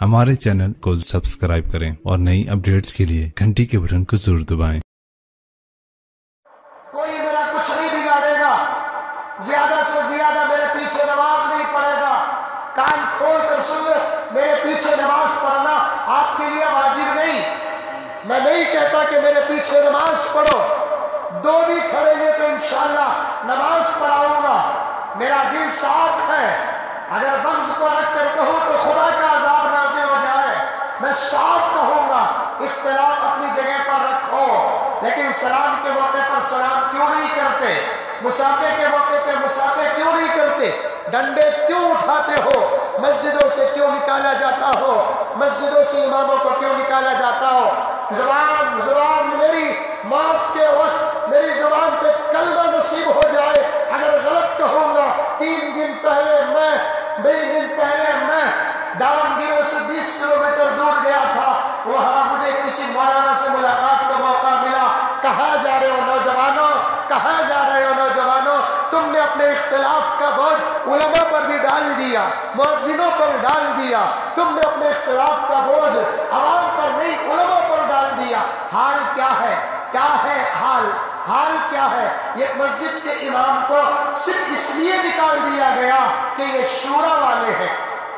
हमारे चैनल को सब्सक्राइब करें और नई अपडेट्स के लिए घंटी के बटन को जरूर दबाएं। कोई मेरा कुछ नहीं बिगाड़ेगा, ज्यादा से ज्यादा मेरे पीछे नमाज नहीं पढ़ेगा। कान खोल कर सुन ले, मेरे पीछे नमाज पढ़ना आपके लिए वाजिब नहीं। मैं नहीं कहता कि मेरे पीछे नमाज पढ़ो, दो भी खड़ेंगे तो इंशाअल्लाह नमाज पढ़ाऊंगा। मेरा दिल साफ है, अगर बख्श को रख कर कहूँ तो खुदा का अजाब नाज़िल हो जाए। मैं साफ कहूँगा, इख्तिलाफ अपनी जगह पर रखो, लेकिन सलाम के मौके पर सलाम क्यों नहीं करते? मुसाफे के मौके पर मुसाफे क्यों नहीं करते? डंडे क्यों उठाते हो? मस्जिदों से क्यों निकाला जाता हो? मस्जिदों से इमामों को क्यों निकाला जाता हो? जुबान मेरी मौत के वक्त मेरी जुबान पे कलमा नसीब हो जाए अगर गलत कहूँगा। 3 दिन पहले मैं दावनगिरी से 20 किलोमीटर दूर गया था। वहाँ मुझे किसी मौलाना से मुलाकात का मौका मिला। कहाँ जा रहे हो नौजवानों, कहाँ जा रहे हो नौजवानों? तुमने अपने इख्तिलाफ का बोझ उलमा पर भी डाल दिया, मुअज्जिनों पर डाल दिया। तुमने अपने इख्तिलाफ का बोझ अवाम पर नहीं, उलमा पर डाल दिया। हाल क्या है? क्या है हाल क्या है? एक मस्जिद के इमाम को सिर्फ इसलिए निकाल दिया गया कि ये शूरा वाले हैं।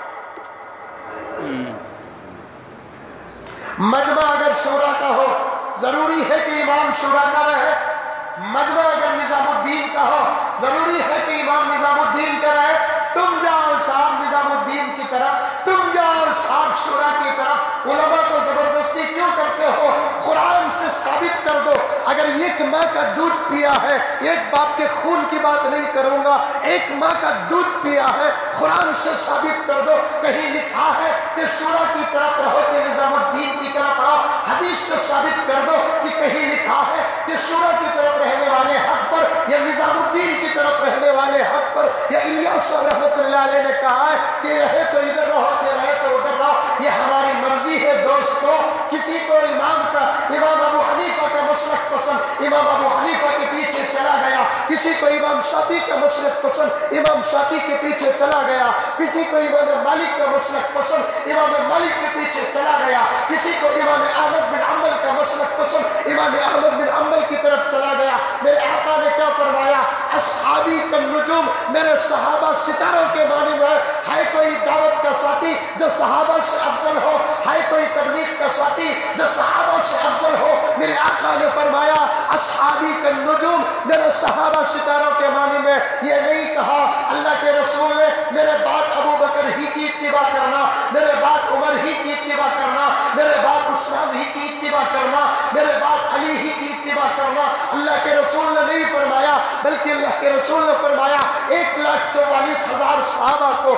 मजमा अगर शूरा का हो, जरूरी है कि इमाम शूरा का रहे। मजमा अगर निजामुद्दीन का हो, जरूरी है कि इमाम निजामुद्दीन का रहे। तुम जाओ साहब निजामुद्दीन की तरफ, तुम जाओ साहब शूरा की तरफ। उलमा को जबरदस्ती क्यों करते हो? कुरान से साबित कर दो। अगर एक माँ का दूध पिया है, एक बाप के खून की बात नहीं करूंगा, एक माँ का दूध पिया है, कुरान से साबित कर दो। कहीं लिखा है कि शूरा की तरफ रहो कि निजामुद्दीन की तरफ रहो? हदीस से साबित कर दो कि कहीं लिखा है कि शूरा की तरफ रहने वाले हक पर या निजामुद्दीन की तरफ रहने वाले हक पर या इलियास रहमतुल्लाह अलैह ने कहा है कि रहे तो इधर रहो कि रहे तो उधर रहो। ये हमारी मर्जी है दोस्तों। किसी को इमाम अबू हनीफा का मसलक पसंद, इमाम अबू हनीफा के पीछे चला गया। किसी को इमाम शाफी का मसलक पसंद, इमाम शाफी के पीछे चला गया। किसी को इमाम मालिक का मसलक पसंद, इमाम मालिक के पीछे चला गया। किसी को इमाम अहमद बिन हंबल का मसलक पसंद, इमाम अहमद बिन हंबल की तरफ चला गया। मेरे आका ने क्या फरमाया? असहाबी का नुजुम, मेरे सहाबा सितारों के माने में है। कोई दावत का साथी जो सहाबा से अफजल हो, है कोई तबलीग का साथी जो सहाबा से अफजल हो। मेरे आका ने फरमाया असहाबी का नुजुम, मेरे सहाबा सितारों के माने में। ये नहीं कहा अल्लाह के रसूल ने मेरे बाद अबू बकर ही की इत्तिबा करना, मेरे बाद उमर ही की इत्तिबा करना, मेरे बाद उस्मान ही की इत्तिबा करना, मेरे बाद अली ही की इत्तिबा करना। अल्लाह के रसूल ने नहीं फरमाया, बल्कि अल्लाह के रसूल ने फरमाया 1,44,000 सहाबा को,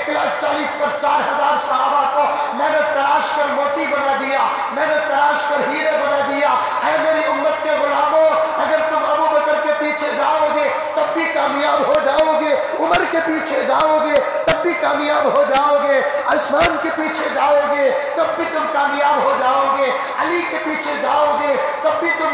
1,40,000 सहाबा को मैंने तराश कर मोती बना दिया, मैंने तराश कर हीरे बना दिया। ऐ मेरी उम्मत के गुलामों, अगर तुम अबू बकर के पीछे जाओगे तब भी कामयाब हो जाओगे, उमर के पीछे जाओगे तब भी कामयाब हो जाओगे, उस्मान के पीछे जाओगे तब भी तुम कामयाब हो जाओगे, अली के पीछे जाओगे तब भी तुम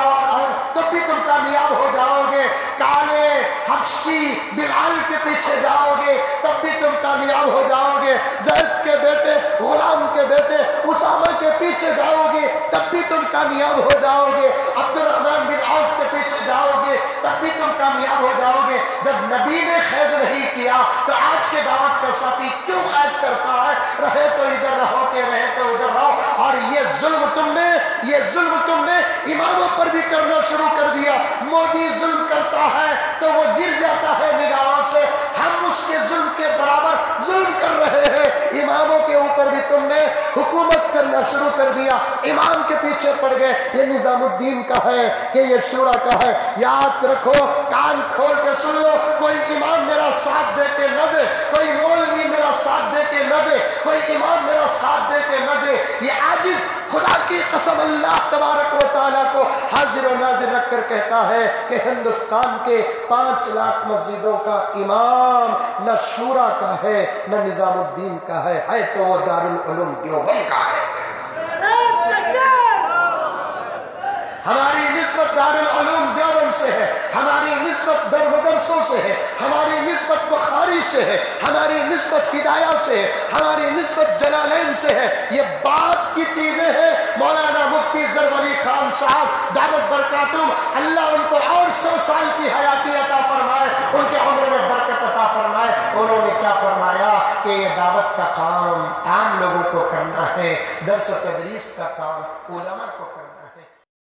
कामयाब हो जाओगे, काले हबशी बिलाल के पीछे जाओगे तब भी तुम कामयाब हो जाओगे, ज़ैद के बेटे गुलाम के बेटे उसामा के पीछे जाओगे तब भी तुम कामयाब हो जाओगे, अब्दुर्रहमान बिन औफ के पीछे जाओगे तब भी तुम कामयाब हो जाओगे। जब नबी ने कैद नहीं किया तो आज के दावत का साथी क्यों कैद करता है? रहे तो इधर रहो कि रहे तो उधर रहो। और ये जुल्म तुमने इमामों पर भी करना शुरू कर दिया। मोदी जुल्म करता है तो वो गिर जाता है निगाहों से, हम उसके जुल्म के बराबर जुल्म कर रहे हैं। इमामों के ऊपर भी तुमने हुकूमत करना शुरू कर दिया, इमाम के पीछे पड़ गए। ये निजामुद्दीन का है कि ये शूरा का है? याद रखो, कान खोल के सुन लो। कोई इमाम मेरा साथ दे के न दे, कोई मौलवी मेरा साथ दे के न दे, कोई इमाम मेरा साथ दे के न दे, ये आजिज खुदा की कसम अल्लाह तबारक व तआला को हाजिर और नाजिर रख कर कहता है कि हिंदुस्तान के 5 लाख मस्जिदों का इमाम न शूरा का है न निजामुद्दीन का है तो वो दारुल उलूम देवबंद का है। हमारी निस्बत दारुल उलूम देवबंद से है, हमारी निस्बत दरमदरसों से है, हमारी निस्बत बुखारी से है, हमारी निस्बत हिदाया से है, हमारी निस्बत जलालैन سے ہے، یہ بعد کی چیزیں ہیں۔ مولانا مفتی ظفر علی خان صاحب دعوت برکاتہم، اللہ ان کو اور 100 سال کی حیاتی عطا فرمائے، ان کے عمر میں برکت عطا فرمائے۔ انہوں نے کیا فرمایا کہ یہ دعوت کا کام عام لوگوں کو کرنا ہے، درس و تدریس کا کام علماء کو کرنا ہے۔